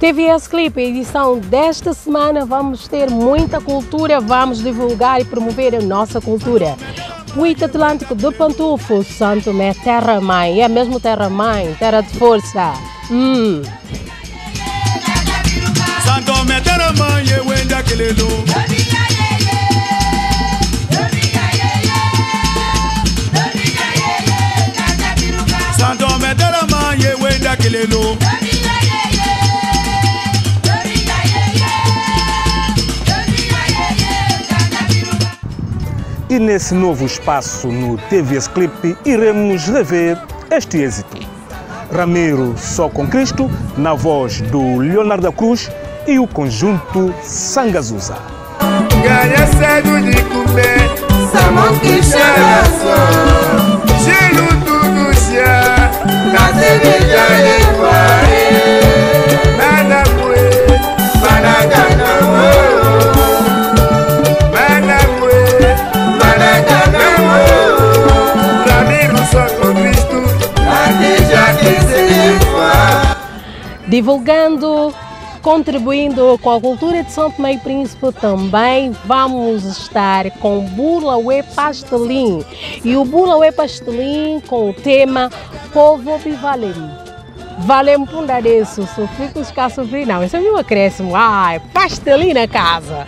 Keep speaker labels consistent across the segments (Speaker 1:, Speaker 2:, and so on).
Speaker 1: TVS Clip, edição desta semana, vamos ter muita cultura, vamos divulgar e promover a nossa cultura. Puito Atlântico do Pantufo, Santo Tomé, terra-mãe, é mesmo terra-mãe, terra de força.
Speaker 2: Santo Tomé, terra-mãe, eu ainda aquele lu. Santo Tomé, terra-mãe, eu ainda aquele lu.
Speaker 3: E nesse novo espaço no TVS Clip iremos rever este êxito. Ramiro Só com Cristo, na voz do Leonardo da Cruz e o conjunto Sangazusa.
Speaker 2: Ganha cedo de comer, Samão que cheira só, cheiro tudo já, na cerveja e vai, nada foi, para não.
Speaker 1: Divulgando, contribuindo com a cultura de São Tomé e Príncipe, também vamos estar com Bula Ué Pastelim. E o Bula Ué Pastelim com o tema Povo Bivalem. Valem punda disso, se fica escasso não, isso é meu acréscimo. Ai, pastelim na casa.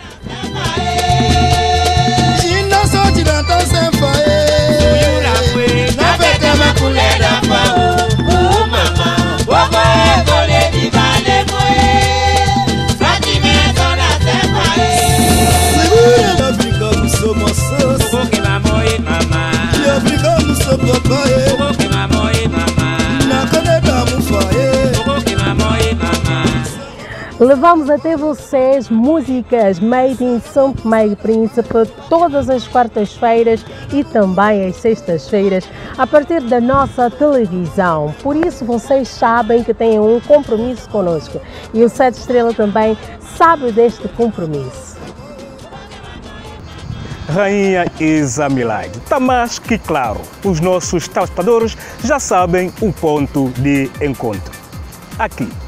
Speaker 1: Levamos até vocês músicas made in São Tomé e Príncipe todas as quartas-feiras e também às sextas-feiras a partir da nossa televisão. Por isso vocês sabem que têm um compromisso conosco e o Sete Estrela também sabe deste compromisso.
Speaker 3: Rainha Isa Milagre, está mais que claro, os nossos telespectadores já sabem o ponto de encontro. Aqui.